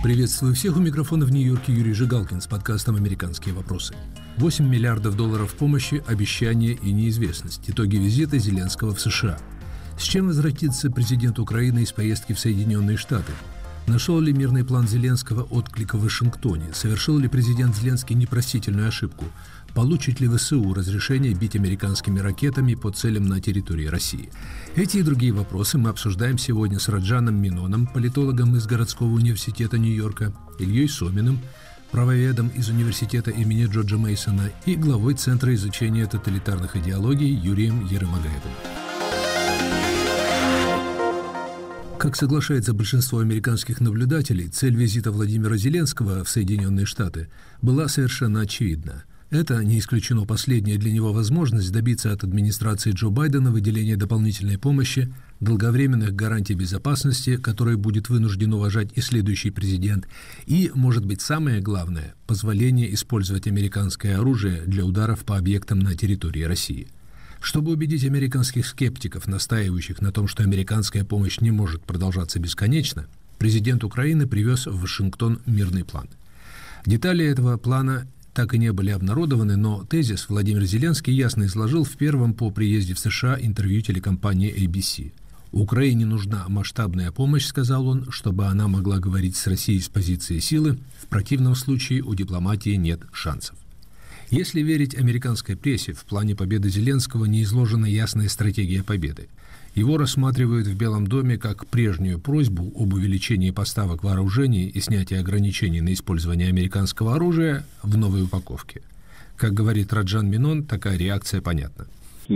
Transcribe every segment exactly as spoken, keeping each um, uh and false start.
Приветствую всех, у микрофона в Нью-Йорке Юрий Жигалкин с подкастом «Американские вопросы». восемь миллиардов долларов помощи, обещания и неизвестность. Итоги визита Зеленского в США. С чем возвратится президент Украины из поездки в Соединенные Штаты? Нашел ли мирный план Зеленского отклик в Вашингтоне? Совершил ли президент Зеленский непростительную ошибку? Получит ли ВСУ разрешение бить американскими ракетами по целям на территории России? Эти и другие вопросы мы обсуждаем сегодня с Раджаном Миноном, политологом из городского университета Нью-Йорка, Ильей Соминым, правоведом из университета имени Джорджа Мейсона и главой Центра изучения тоталитарных идеологий Юрием Ерымагаевым. Как соглашается большинство американских наблюдателей, цель визита Владимира Зеленского в Соединенные Штаты была совершенно очевидна. Это, не исключено, последняя для него возможность добиться от администрации Джо Байдена выделения дополнительной помощи, долговременных гарантий безопасности, которые будет вынужден уважать и следующий президент, и, может быть, самое главное, позволение использовать американское оружие для ударов по объектам на территории России. Чтобы убедить американских скептиков, настаивающих на том, что американская помощь не может продолжаться бесконечно, президент Украины привез в Вашингтон мирный план. Детали этого плана так и не были обнародованы, но тезис Владимир Зеленский ясно изложил в первом по приезде в США интервью телекомпании эй би си. «Украине нужна масштабная помощь», — сказал он, «чтобы она могла говорить с Россией с позиции силы. В противном случае у дипломатии нет шансов». Если верить американской прессе, в плане победы Зеленского не изложена ясная стратегия победы. Его рассматривают в Белом доме как прежнюю просьбу об увеличении поставок вооружений и снятии ограничений на использование американского оружия в новой упаковке. Как говорит Раджан Минон, такая реакция понятна.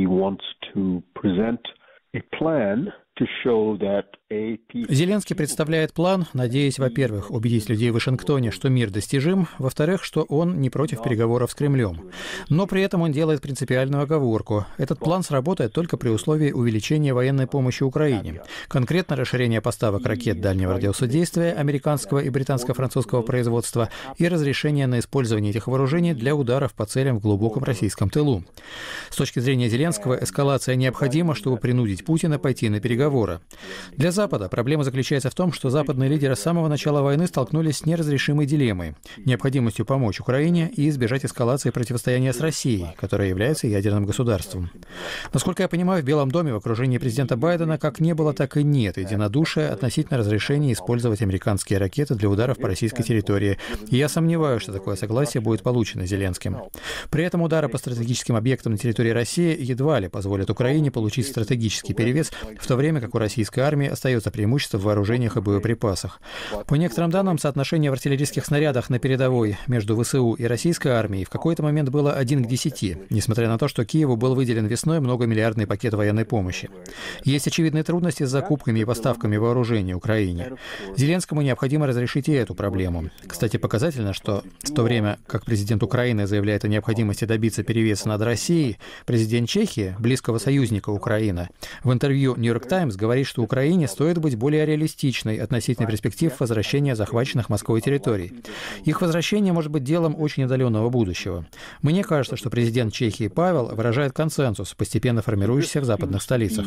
Зеленский представляет план, надеясь, во-первых, убедить людей в Вашингтоне, что мир достижим, во-вторых, что он не против переговоров с Кремлем. Но при этом он делает принципиальную оговорку. Этот план сработает только при условии увеличения военной помощи Украине. Конкретно расширение поставок ракет дальнего радиусодействия американского и британско-французского производства и разрешение на использование этих вооружений для ударов по целям в глубоком российском тылу. С точки зрения Зеленского, эскалация необходима, чтобы принудить Путина пойти на переговоры. Для Запада проблема заключается в том, что западные лидеры с самого начала войны столкнулись с неразрешимой дилеммой – необходимостью помочь Украине и избежать эскалации противостояния с Россией, которая является ядерным государством. Насколько я понимаю, в Белом доме в окружении президента Байдена как не было, так и нет единодушия относительно разрешения использовать американские ракеты для ударов по российской территории. И я сомневаюсь, что такое согласие будет получено Зеленским. При этом удары по стратегическим объектам на территории России едва ли позволят Украине получить стратегический перевес, в то время как у российской армии остается преимущество в вооружениях и боеприпасах. По некоторым данным, соотношение в артиллерийских снарядах на передовой между ВСУ и российской армией в какой-то момент было один к десяти, несмотря на то, что Киеву был выделен весной многомиллиардный пакет военной помощи. Есть очевидные трудности с закупками и поставками вооружений Украине. Зеленскому необходимо разрешить и эту проблему. Кстати, показательно, что в то время, как президент Украины заявляет о необходимости добиться перевеса над Россией, президент Чехии, близкого союзника Украины, в интервью «Нью-Йорк Таймс» говорит, что Украине стоит быть более реалистичной относительно перспектив возвращения захваченных Москвой территорий. Их возвращение может быть делом очень отдаленного будущего. Мне кажется, что президент Чехии Павел выражает консенсус, постепенно формирующийся в западных столицах.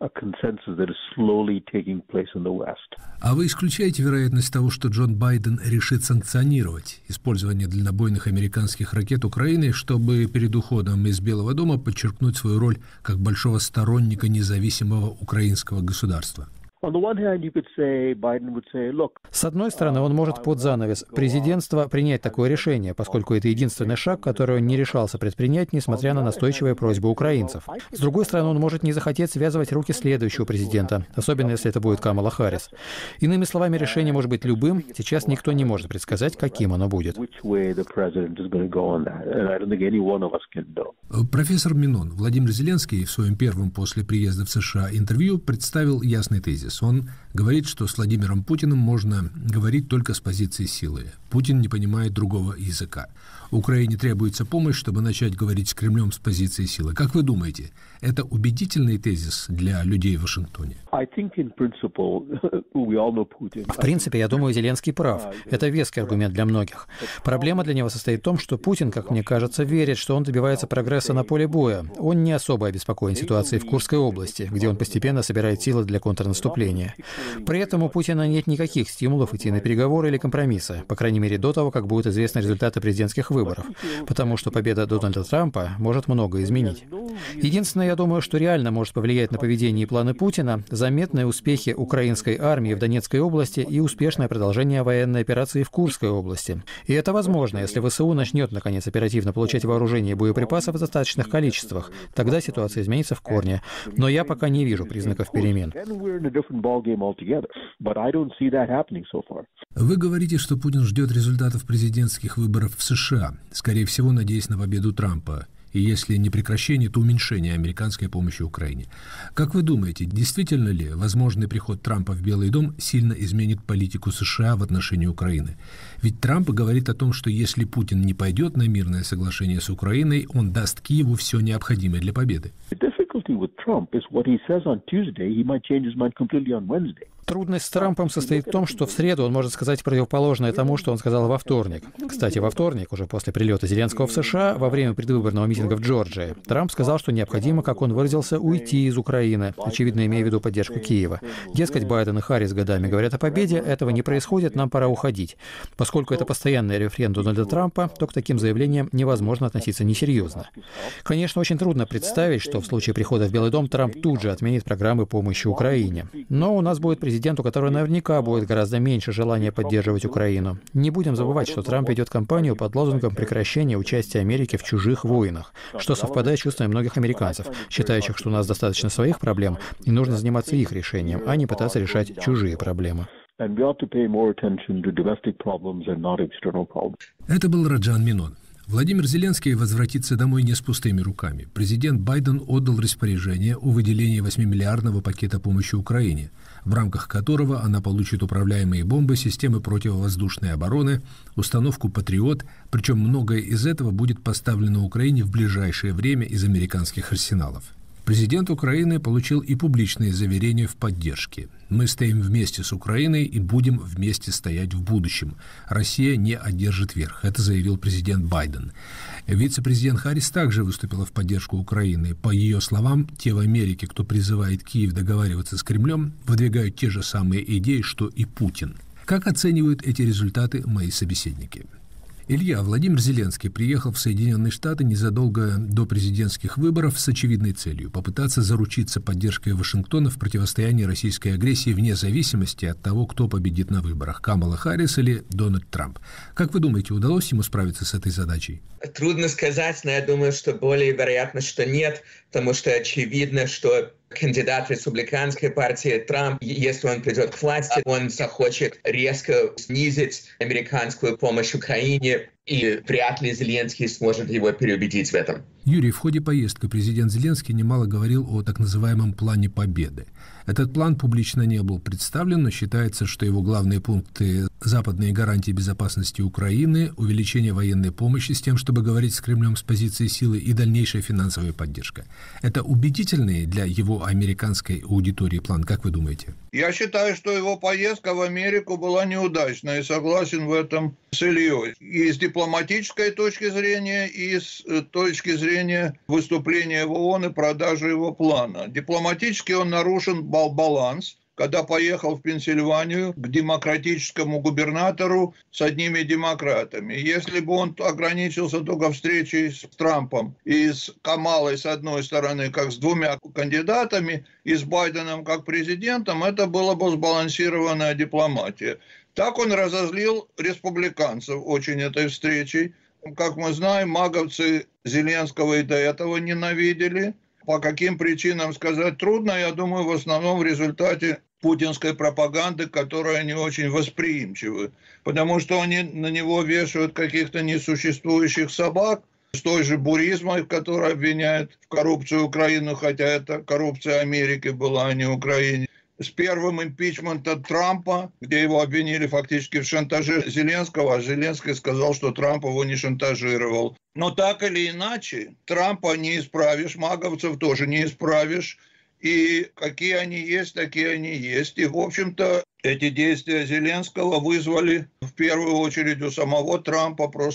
А вы исключаете вероятность того, что Джо Байден решит санкционировать использование дальнобойных американских ракет Украины, чтобы перед уходом из Белого дома подчеркнуть свою роль как большого сторонника независимого украинского государства? С одной стороны, он может под занавес президентства принять такое решение, поскольку это единственный шаг, который он не решался предпринять, несмотря на настойчивые просьбы украинцев. С другой стороны, он может не захотеть связывать руки следующего президента, особенно если это будет Камала Харрис. Иными словами, решение может быть любым, сейчас никто не может предсказать, каким оно будет. Профессор Минон, Владимир Зеленский в своем первом после приезда в США интервью представил ясный тезис. Он говорит, что с Владимиром Путиным можно говорить только с позиции силы. Путин не понимает другого языка. Украине требуется помощь, чтобы начать говорить с Кремлем с позиции силы. Как вы думаете, это убедительный тезис для людей в Вашингтоне? В принципе, я думаю, Зеленский прав. Это веский аргумент для многих. Проблема для него состоит в том, что Путин, как мне кажется, верит, что он добивается прогресса на поле боя. Он не особо обеспокоен ситуацией в Курской области, где он постепенно собирает силы для контрнаступления. При этом у Путина нет никаких стимулов стимулов идти на переговоры или компромиссы, по крайней мере до того, как будут известны результаты президентских выборов, потому что победа Дональда Трампа может многое изменить. Единственное, я думаю, что реально может повлиять на поведение и планы Путина, заметные успехи украинской армии в Донецкой области и успешное продолжение военной операции в Курской области. И это возможно, если ВСУ начнет, наконец, оперативно получать вооружение и боеприпасы в достаточных количествах. Тогда ситуация изменится в корне. Но я пока не вижу признаков перемен. Вы говорите, что Путин ждет результатов президентских выборов в США, скорее всего, надеясь на победу Трампа. И если не прекращение, то уменьшение американской помощи Украине. Как вы думаете, действительно ли возможный приход Трампа в Белый дом сильно изменит политику США в отношении Украины? Ведь Трамп говорит о том, что если Путин не пойдет на мирное соглашение с Украиной, он даст Киеву все необходимое для победы. Трудность с Трампом состоит в том, что в среду он может сказать противоположное тому, что он сказал во вторник. Кстати, во вторник, уже после прилета Зеленского в США, во время предвыборного митинга в Джорджии, Трамп сказал, что необходимо, как он выразился, уйти из Украины, очевидно, имея в виду поддержку Киева. Дескать, Байден и Харрис годами говорят о победе, этого не происходит, нам пора уходить. Поскольку это постоянный рефрен Дональда Трампа, то к таким заявлениям невозможно относиться несерьезно. Конечно, очень трудно представить, что в случае прихода в Белый дом Трамп тут же отменит программы помощи Украине. Но у нас будет президент, у которого наверняка будет гораздо меньше желания поддерживать Украину. Не будем забывать, что Трамп ведет кампанию под лозунгом прекращения участия Америки в чужих войнах, что совпадает с чувствами многих американцев, считающих, что у нас достаточно своих проблем, и нужно заниматься их решением, а не пытаться решать чужие проблемы. Это был Раджан Минон. Владимир Зеленский возвратится домой не с пустыми руками. Президент Байден отдал распоряжение о выделении восьмимиллиардного пакета помощи Украине, в рамках которого она получит управляемые бомбы, системы противовоздушной обороны, установку «Патриот», причем многое из этого будет поставлено Украине в ближайшее время из американских арсеналов. Президент Украины получил и публичные заверения в поддержке. «Мы стоим вместе с Украиной и будем вместе стоять в будущем. Россия не одержит верх», — это заявил президент Байден. Вице-президент Харрис также выступила в поддержку Украины. По ее словам, те в Америке, кто призывает Киев договариваться с Кремлем, выдвигают те же самые идеи, что и Путин. Как оценивают эти результаты мои собеседники? Илья, Владимир Зеленский приехал в Соединенные Штаты незадолго до президентских выборов с очевидной целью – попытаться заручиться поддержкой Вашингтона в противостоянии российской агрессии вне зависимости от того, кто победит на выборах – Камала Харрис или Дональд Трамп. Как вы думаете, удалось ему справиться с этой задачей? Трудно сказать, но я думаю, что более вероятно, что нет, потому что очевидно, что кандидат республиканской партии Трамп, если он придет к власти, он захочет резко снизить американскую помощь Украине, и вряд ли Зеленский сможет его переубедить в этом. Юрий, в ходе поездки президент Зеленский немало говорил о так называемом плане победы. Этот план публично не был представлен, но считается, что его главные пункты – западные гарантии безопасности Украины, увеличение военной помощи с тем, чтобы говорить с Кремлем с позиции силы и дальнейшая финансовая поддержка. Это убедительный для его американской аудитории план, как вы думаете? Я считаю, что его поездка в Америку была неудачной, и согласен в этом с Ильей. И с дипломатической точки зрения, и с точки зрения выступления в ООН и продажи его плана. Дипломатически он нарушен баланс, когда поехал в Пенсильванию к демократическому губернатору с одними демократами. Если бы он ограничился только встречей с Трампом и с Камалой с одной стороны, как с двумя кандидатами, и с Байденом как президентом, это была бы сбалансированная дипломатия. Так он разозлил республиканцев очень этой встречей. Как мы знаем, маговцы Зеленского и до этого ненавидели. По каким причинам сказать трудно, я думаю, в основном в результате путинской пропаганды, которой они очень восприимчивы. Потому что они на него вешают каких-то несуществующих собак, с той же Буризмой, которая обвиняет в коррупции Украину, хотя это коррупция Америки была, а не Украины. С первым импичментом Трампа, где его обвинили фактически в шантаже Зеленского, а Зеленский сказал, что Трамп его не шантажировал. Но так или иначе, Трампа не исправишь, маговцев тоже не исправишь. И какие они есть, такие они есть. И, в общем-то, эти действия Зеленского вызвали в первую очередь у самого Трампа просто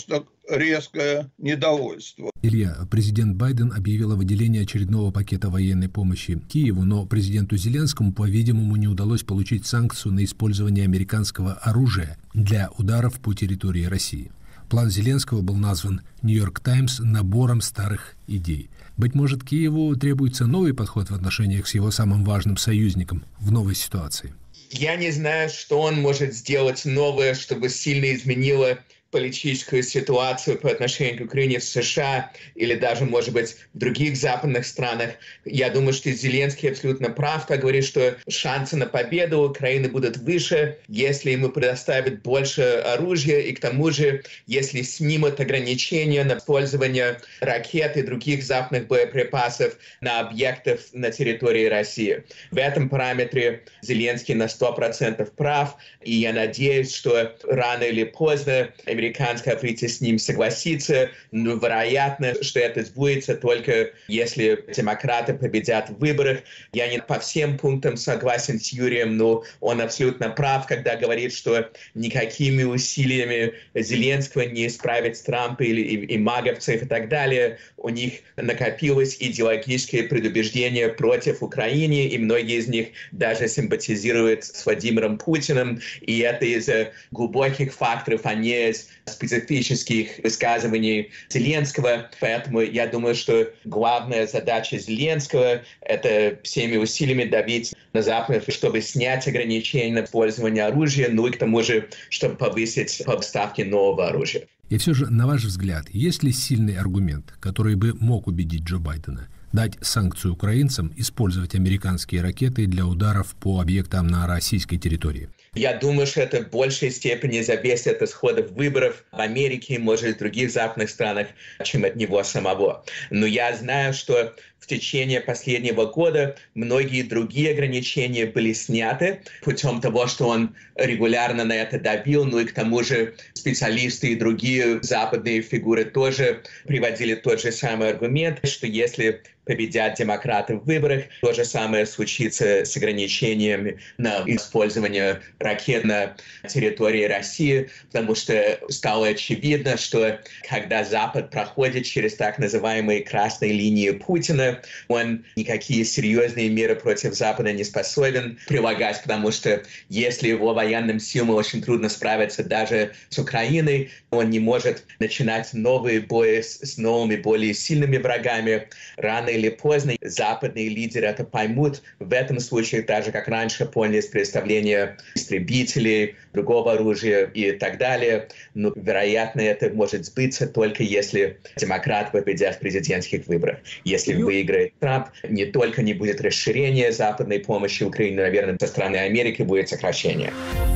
резкое недовольство. Илья, президент Байден объявил о выделении очередного пакета военной помощи Киеву, но президенту Зеленскому, по-видимому, не удалось получить санкцию на использование американского оружия для ударов по территории России. План Зеленского был назван «Нью-Йорк Таймс» набором старых идей. Быть может, Киеву требуется новый подход в отношениях с его самым важным союзником в новой ситуации? Я не знаю, что он может сделать новое, чтобы сильно изменило политическую ситуацию по отношению к Украине в США или даже, может быть, в других западных странах. Я думаю, что Зеленский абсолютно прав, когда говорит, что шансы на победу Украины будут выше, если ему предоставят больше оружия, и к тому же, если снимут ограничения на использование ракет и других западных боеприпасов на объектах на территории России. В этом параметре Зеленский на сто процентов прав, и я надеюсь, что рано или поздно американское правительство с ним согласится, но вероятно, что это сбудется только если демократы победят в выборах. Я не по всем пунктам согласен с Юрием, но он абсолютно прав, когда говорит, что никакими усилиями Зеленского не исправить Трампа или и, и маговцев и так далее. У них накопилось идеологическое предубеждение против Украины, и многие из них даже симпатизируют с Владимиром Путиным, и это из-за глубоких факторов, а не из специфических высказываний Зеленского. Поэтому я думаю, что главная задача Зеленского — это всеми усилиями давить на Запад, чтобы снять ограничения на использование оружия, ну и к тому же, чтобы повысить поставки нового оружия. И все же, на ваш взгляд, есть ли сильный аргумент, который бы мог убедить Джо Байдена дать санкцию украинцам использовать американские ракеты для ударов по объектам на российской территории? Я думаю, что это в большей степени зависит от исходов выборов в Америке, может, и в других западных странах, чем от него самого. Но я знаю, что в течение последнего года многие другие ограничения были сняты путем того, что он регулярно на это давил. Ну и к тому же специалисты и другие западные фигуры тоже приводили тот же самый аргумент, что если победят демократы в выборах, то же самое случится с ограничениями на использование ракет на территории России, потому что стало очевидно, что когда Запад проходит через так называемые красные линии Путина, он никакие серьезные меры против Запада не способен прилагать, потому что если его военным силам очень трудно справиться даже с Украиной, он не может начинать новые бои с, с новыми, более сильными врагами. Рано или поздно западные лидеры это поймут. В этом случае, так же как раньше поняли с представления истребителей, другого оружия и так далее. Но, вероятно, это может сбыться только если демократы победят в президентских выборах. Если выиграет Трамп, не только не будет расширения западной помощи Украине, наверное, со стороны Америки будет сокращение.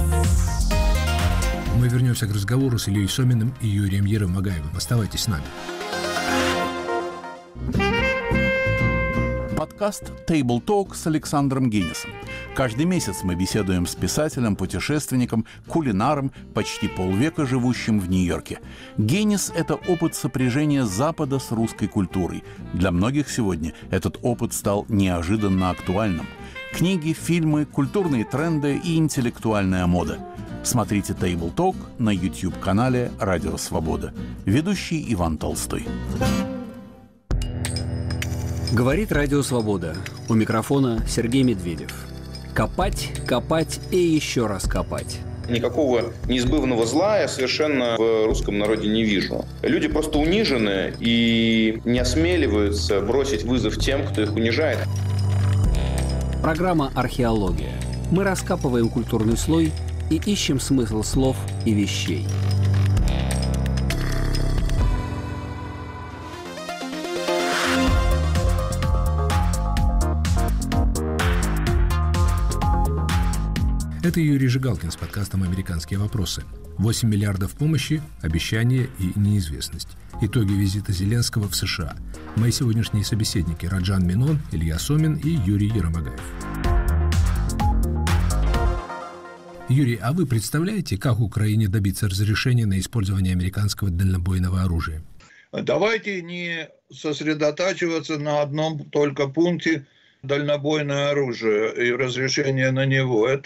Мы вернемся к разговору с Ильей Соминым и Юрием Еромагаевым. Оставайтесь с нами. Подкаст Table Talk с Александром Генисом. Каждый месяц мы беседуем с писателем, путешественником, кулинаром, почти полвека живущим в Нью-Йорке. Генис – это опыт сопряжения Запада с русской культурой. Для многих сегодня этот опыт стал неожиданно актуальным. Книги, фильмы, культурные тренды и интеллектуальная мода. Смотрите Table Talk на YouTube-канале «Радио Свобода». Ведущий Иван Толстой. Говорит Радио Свобода. У микрофона Сергей Медведев. Копать, копать и еще раз копать. Никакого неизбывного зла я совершенно в русском народе не вижу. Люди просто унижены и не осмеливаются бросить вызов тем, кто их унижает. Программа «Археология». Мы раскапываем культурный слой и ищем смысл слов и вещей. Это Юрий Жигалкин с подкастом «Американские вопросы». восемь миллиардов помощи, обещания и неизвестность. Итоги визита Зеленского в США. Мои сегодняшние собеседники Раджан Минон, Илья Сомин и Юрий Еромагаев. Юрий, а вы представляете, как Украине добиться разрешения на использование американского дальнобойного оружия? Давайте не сосредотачиваться на одном только пункте дальнобойное оружие и разрешение на него. Это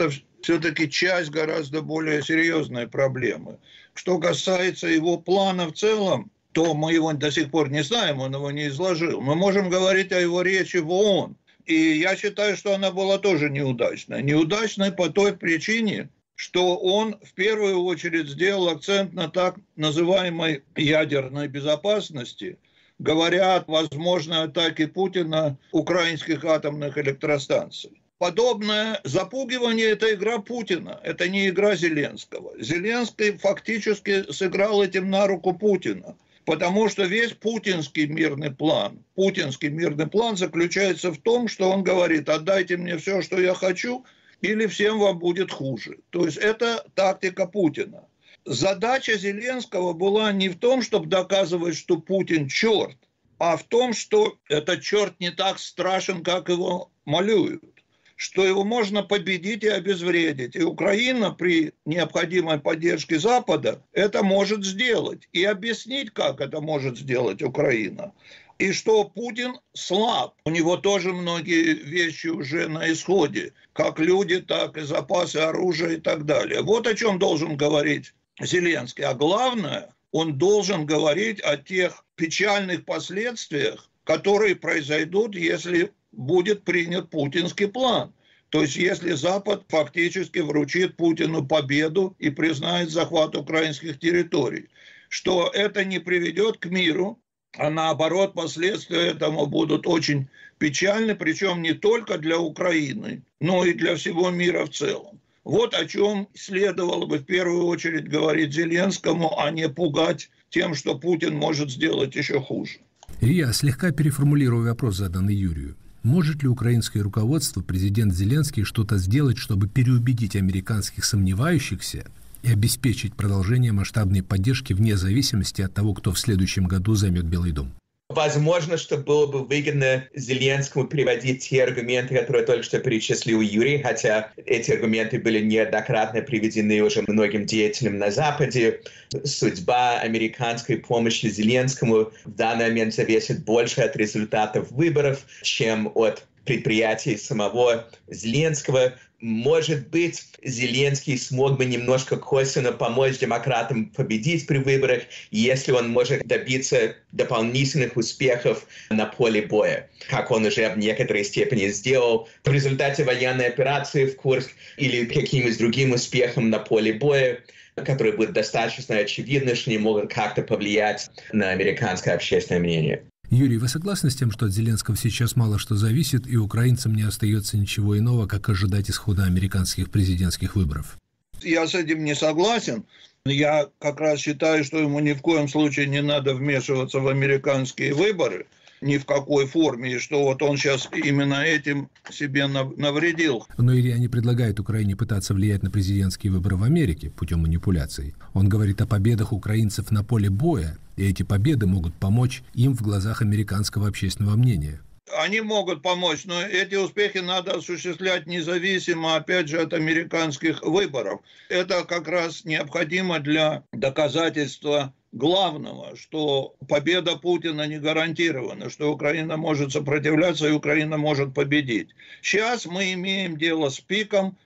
все-таки часть гораздо более серьезной проблемы. Что касается его плана в целом, то мы его до сих пор не знаем, он его не изложил. Мы можем говорить о его речи в ООН. И я считаю, что она была тоже неудачной. Неудачной по той причине, что он в первую очередь сделал акцент на так называемой ядерной безопасности, говоря о возможной атаке Путина украинских атомных электростанций. Подобное запугивание – это игра Путина, это не игра Зеленского. Зеленский фактически сыграл этим на руку Путина, потому что весь путинский мирный план, путинский мирный план заключается в том, что он говорит: отдайте мне все, что я хочу, или всем вам будет хуже. То есть это тактика Путина. Задача Зеленского была не в том, чтобы доказывать, что Путин черт, а в том, что этот черт не так страшен, как его малюют, что его можно победить и обезвредить. И Украина при необходимой поддержке Запада это может сделать. И объяснить, как это может сделать Украина. И что Путин слаб. У него тоже многие вещи уже на исходе. Как люди, так и запасы оружия и так далее. Вот о чем должен говорить Зеленский. А главное, он должен говорить о тех печальных последствиях, которые произойдут, если будет принят путинский план. То есть, если Запад фактически вручит Путину победу и признает захват украинских территорий, что это не приведет к миру, а наоборот, последствия этому будут очень печальны, причем не только для Украины, но и для всего мира в целом. Вот о чем следовало бы в первую очередь говорить Зеленскому, а не пугать тем, что Путин может сделать еще хуже. Илья, слегка переформулирую вопрос, заданный Юрию. Может ли украинское руководство, президент Зеленский, что-то сделать, чтобы переубедить американских сомневающихся и обеспечить продолжение масштабной поддержки вне зависимости от того, кто в следующем году займет Белый дом? Возможно, что было бы выгодно Зеленскому переводить те аргументы, которые только что перечислил Юрий, хотя эти аргументы были неоднократно приведены уже многим деятелям на Западе. Судьба американской помощи Зеленскому в данный момент зависит больше от результатов выборов, чем от предприятий самого Зеленского. Может быть, Зеленский смог бы немножко косвенно помочь демократам победить при выборах, если он может добиться дополнительных успехов на поле боя, как он уже в некоторой степени сделал в результате военной операции в Курск или каким-нибудь другим успехом на поле боя, которые будут достаточно очевидны, что не могут как-то повлиять на американское общественное мнение. Юрий, вы согласны с тем, что от Зеленского сейчас мало что зависит, и украинцам не остается ничего иного, как ожидать исхода американских президентских выборов? Я с этим не согласен. Я как раз считаю, что ему ни в коем случае не надо вмешиваться в американские выборы, ни в какой форме, и что вот он сейчас именно этим себе навредил. Но Илья не предлагает Украине пытаться влиять на президентские выборы в Америке путем манипуляций. Он говорит о победах украинцев на поле боя, и эти победы могут помочь им в глазах американского общественного мнения. Они могут помочь, но эти успехи надо осуществлять независимо, опять же, от американских выборов. Это как раз необходимо для доказательства главного, что победа Путина не гарантирована, что Украина может сопротивляться и Украина может победить. Сейчас мы имеем дело с пиком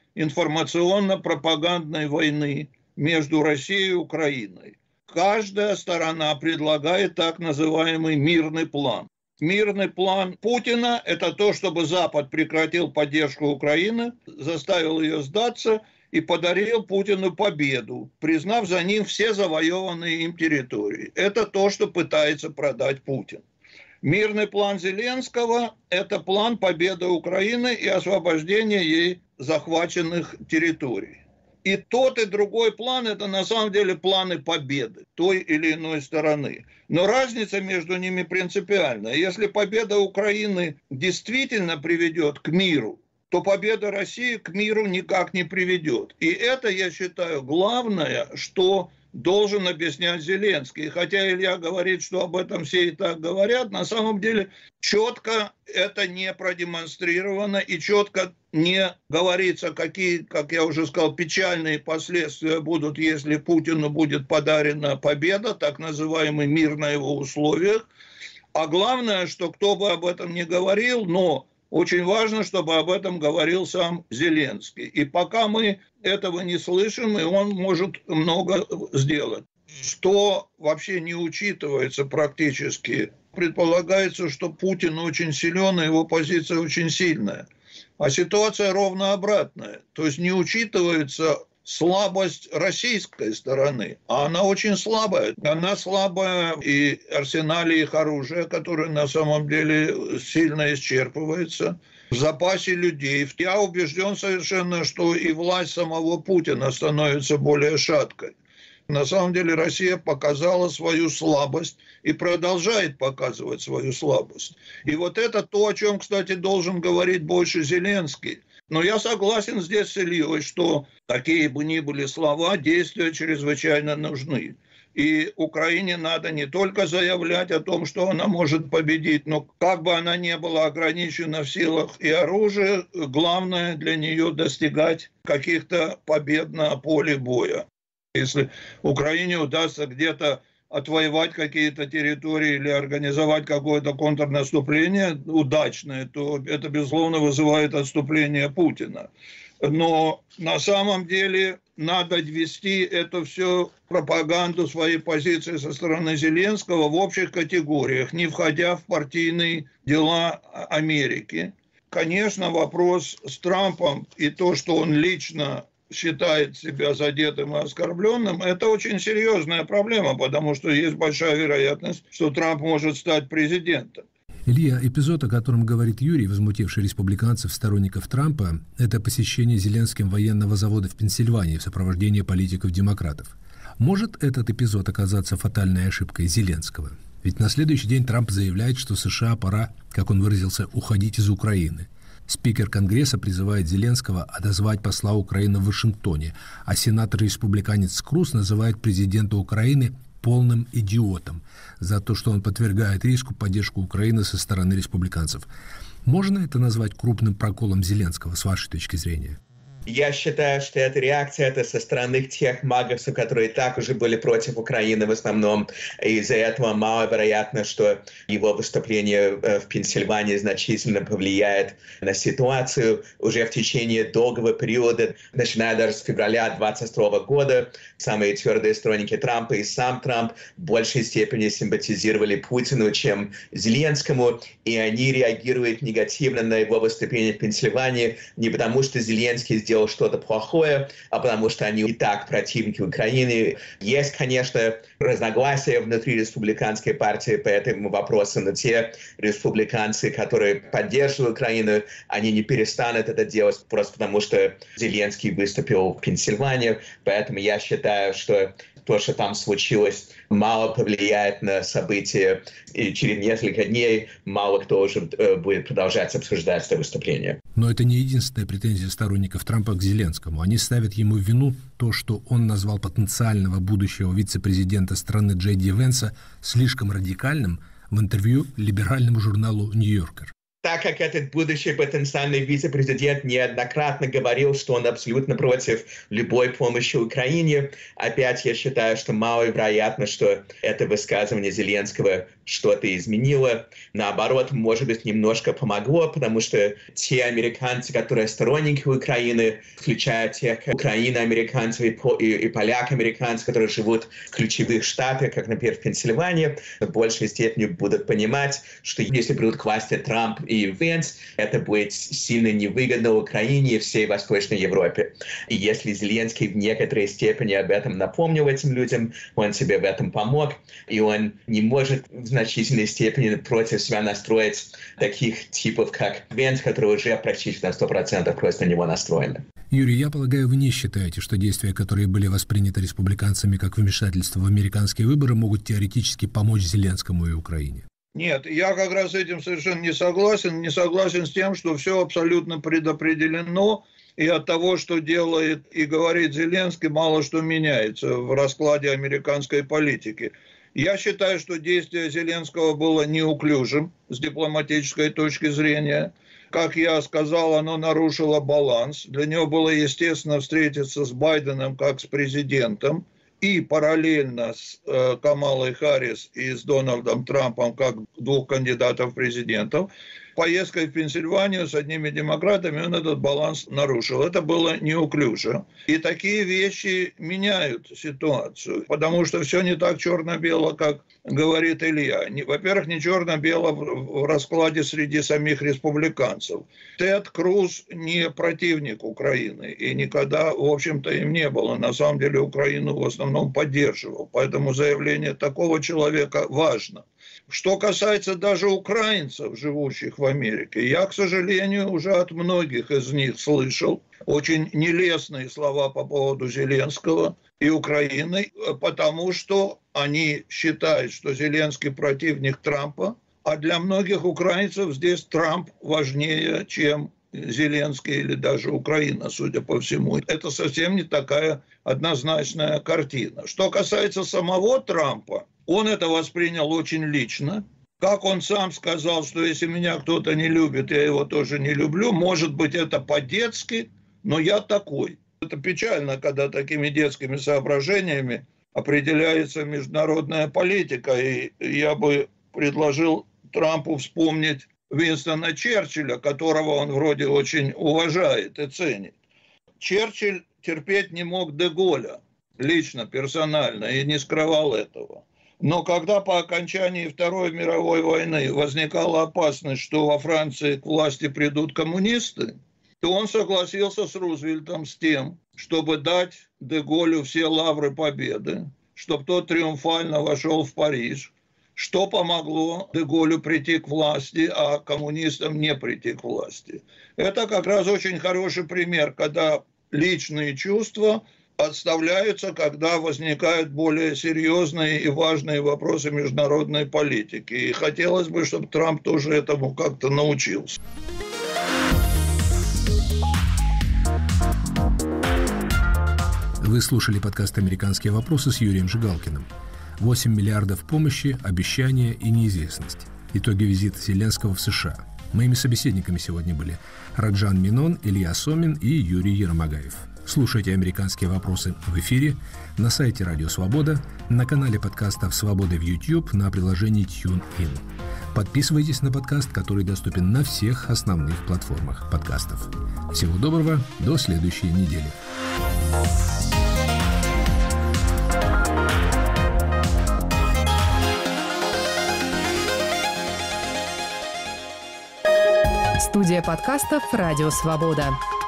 информационно-пропагандной войны между Россией и Украиной. Каждая сторона предлагает так называемый мирный план. Мирный план Путина – это то, чтобы Запад прекратил поддержку Украины, заставил ее сдаться и подарил Путину победу, признав за ним все завоеванные им территории. Это то, что пытается продать Путин. Мирный план Зеленского – это план победы Украины и освобождения ей захваченных территорий. И тот, и другой план – это на самом деле планы победы той или иной стороны. Но разница между ними принципиальна. Если победа Украины действительно приведет к миру, то победа России к миру никак не приведет. И это, я считаю, главное, что должен объяснять Зеленский. Хотя Илья говорит, что об этом все и так говорят, на самом деле четко это не продемонстрировано и четко не говорится, какие, как я уже сказал, печальные последствия будут, если Путину будет подарена победа, так называемый мир на его условиях. А главное, что кто бы об этом ни говорил, но Очень важно, чтобы об этом говорил сам Зеленский. И пока мы этого не слышим, и он может много сделать. Что вообще не учитывается практически? Предполагается, что Путин очень силен, и его позиция очень сильная. А ситуация ровно обратная. То есть не учитывается слабость российской стороны, а она очень слабая. Она слабая и арсенале их оружия, которое на самом деле сильно исчерпывается, в запасе людей. Я убежден совершенно, что и власть самого Путина становится более шаткой. На самом деле Россия показала свою слабость и продолжает показывать свою слабость. И вот это то, о чем, кстати, должен говорить больше Зеленский. Но я согласен здесь с Ильей, что какие бы ни были слова, действия чрезвычайно нужны. И Украине надо не только заявлять о том, что она может победить, но как бы она ни была ограничена в силах и оружии, главное для нее достигать каких-то побед на поле боя. Если Украине удастся где-то отвоевать какие-то территории или организовать какое-то контрнаступление удачное, то это, безусловно, вызывает отступление Путина. Но на самом деле надо вести это все, пропаганду своей позиции со стороны Зеленского в общих категориях, не входя в партийные дела Америки. Конечно, вопрос с Трампом и то, что он лично считает себя задетым и оскорбленным, это очень серьезная проблема, потому что есть большая вероятность, что Трамп может стать президентом. Илья, эпизод, о котором говорит Юрий, возмутивший республиканцев, сторонников Трампа, это посещение Зеленским военного завода в Пенсильвании в сопровождении политиков-демократов. Может этот эпизод оказаться фатальной ошибкой Зеленского? Ведь на следующий день Трамп заявляет, что США пора, как он выразился, уходить из Украины. Спикер Конгресса призывает Зеленского отозвать посла Украины в Вашингтоне, а сенатор-республиканец Круз называет президента Украины полным идиотом за то, что он подвергает риску поддержку Украины со стороны республиканцев. Можно это назвать крупным проколом Зеленского, с вашей точки зрения? Я считаю, что эта реакция это со стороны тех маговцев, которые так уже были против Украины в основном. И из-за этого маловероятно, что его выступление в Пенсильвании значительно повлияет на ситуацию. Уже в течение долгого периода, начиная даже с февраля двадцать второго года, самые твердые сторонники Трампа и сам Трамп в большей степени симпатизировали Путину, чем Зеленскому. И они реагируют негативно на его выступление в Пенсильвании не потому, что Зеленский сделал что-то плохое, а потому что они и так противники Украины. Есть, конечно, разногласия внутри республиканской партии по этому вопросу, но те республиканцы, которые поддерживают Украину, они не перестанут это делать просто потому, что Зеленский выступил в Пенсильвании. Поэтому я считаю, что то, что там случилось, мало повлияет на события, и через несколько дней мало кто уже будет продолжать обсуждать это выступление. Но это не единственная претензия сторонников Трампа к Зеленскому. Они ставят ему в вину то, что он назвал потенциального будущего вице-президента страны Джей Ди Венса слишком радикальным в интервью либеральному журналу «Нью-Йоркер». Так как этот будущий потенциальный вице-президент неоднократно говорил, что он абсолютно против любой помощи Украине, опять я считаю, что маловероятно, что это высказывание Зеленского что-то изменило. Наоборот, может быть, немножко помогло, потому что те американцы, которые сторонники Украины, включая тех украино-американцев и, и, и поляк-американцев, которые живут в ключевых штатах, как, например, в Пенсильвании, в большей степени будут понимать, что если придут к власти Трамп и Венс, это будет сильно невыгодно Украине и всей Восточной Европе. И если Зеленский в некоторой степени об этом напомнил этим людям, он себе в этом помог, и он не может в значительной степени против себя настроить таких типов, как Венс, которые уже практически на сто процентов против него настроены. Юрий, я полагаю, вы не считаете, что действия, которые были восприняты республиканцами как вмешательство в американские выборы, могут теоретически помочь Зеленскому и Украине? Нет, я как раз с этим совершенно не согласен. Не согласен с тем, что все абсолютно предопределено, и от того, что делает и говорит Зеленский, мало что меняется в раскладе американской политики. Я считаю, что действие Зеленского было неуклюжим с дипломатической точки зрения. Как я сказал, оно нарушило баланс. Для него было естественно встретиться с Байденом как с президентом, и параллельно с э, Камалой Харрис и с Дональдом Трампом как двух кандидатов в президентов. поездкой в Пенсильванию с одними демократами он этот баланс нарушил. Это было неуклюже. И такие вещи меняют ситуацию, потому что все не так черно-бело, как говорит Илья. Во-первых, не черно-бело в раскладе среди самих республиканцев. Тед Круз не противник Украины, и никогда, в общем-то, им не было. На самом деле Украину в основном поддерживал. Поэтому заявление такого человека важно. Что касается даже украинцев, живущих в Америке, я, к сожалению, уже от многих из них слышал очень нелестные слова по поводу Зеленского и Украины, потому что они считают, что Зеленский противник Трампа, а для многих украинцев здесь Трамп важнее, чем Зеленский или даже Украина, судя по всему. Это совсем не такая однозначная картина. Что касается самого Трампа, он это воспринял очень лично. Как он сам сказал, что если меня кто-то не любит, я его тоже не люблю. Может быть, это по-детски, но я такой. Это печально, когда такими детскими соображениями определяется международная политика. И я бы предложил Трампу вспомнить Уинстона Черчилля, которого он вроде очень уважает и ценит. Черчилль терпеть не мог де Голля, лично, персонально, и не скрывал этого. Но когда по окончании Второй мировой войны возникала опасность, что во Франции к власти придут коммунисты, то он согласился с Рузвельтом с тем, чтобы дать де Голлю все лавры победы, чтобы тот триумфально вошел в Париж, что помогло де Голлю прийти к власти, а коммунистам не прийти к власти. Это как раз очень хороший пример, когда личные чувства отставляются, когда возникают более серьезные и важные вопросы международной политики. И хотелось бы, чтобы Трамп тоже этому как-то научился. Вы слушали подкаст «Американские вопросы» с Юрием Жигалкиным. восемь миллиардов помощи, обещания и неизвестность. Итоги визита Зеленского в США. Моими собеседниками сегодня были Раджан Минон, Илья Сомин и Юрий Ермогаев. Слушайте «Американские вопросы» в эфире, на сайте Радио Свобода, на канале подкастов «Свобода» в YouTube, на приложении TuneIn. Подписывайтесь на подкаст, который доступен на всех основных платформах подкастов. Всего доброго, до следующей недели. Студия подкастов «Радио Свобода».